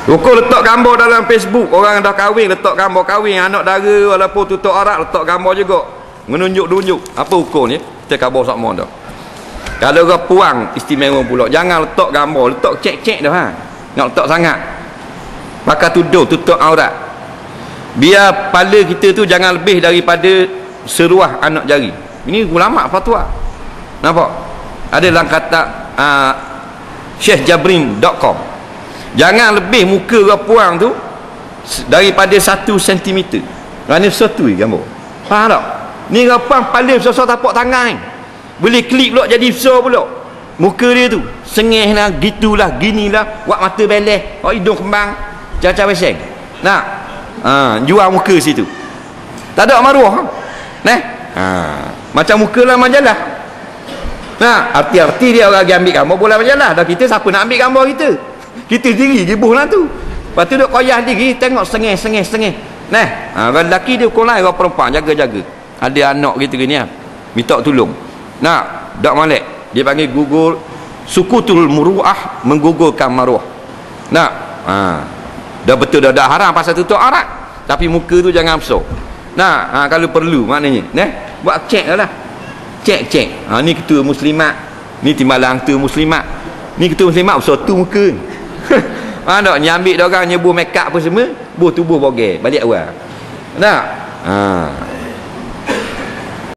Rukun letak gambar dalam Facebook, orang dah kahwin letak gambar kahwin, anak dara walaupun tutup aurat letak gambar juga, menunjuk-nunjuk. Apa hukum ni? Kita khabar sama dah. Kalau orang puang istimewa pula, jangan letak gambar, letak cek-cek dah ha. Nak letak sangat. Pakai tudung, tutup aurat. Biar kepala kita tu jangan lebih daripada seruah anak jari. Ini ulama fatwa. Nampak? Ada dalam kata sheikhjabrin.com. Jangan lebih muka orang puang tu daripada 1 cm. Kerana sesuatu gambar. Faham tak? Ni orang puang kepala besar-besar tapak tangan ni. Boleh klik pula jadi besar pula. Muka dia tu sengih lah, gitulah, ginilah, buat mata beleh, buat hidung kembang, caca beseng. Nah, jual muka situ. Tak ada maruah. Nah, macam muka lah majalah. Nah, arti-arti dia orang ambil gambar bola majalah. Dah kita siapa nak ambil gambar kita? Kita sendiri jibuh lah tu. Lepas tu duk koyah diri, tengok sengih. Nah, orang lelaki dia hukum lain, orang perempuan jaga-jaga. Ada anak kita gini lah, minta tolong. Nah, dak malek. Dia panggil gugur sukutul muruah, menggugurkan maruah. Nah, dah betul dah haram pasal tutup aurat. Tapi muka tu jangan besar. Nah, kalau perlu maknanya, nah, buat cek lah. Cek. Ni ketua muslimat, ni timbalan ketua muslimat. Ni ketua muslimat besar tu muka. Tak ni ambil dia orang nyebuh make up apa semua, buh tubuh bogel balik awal. Tak?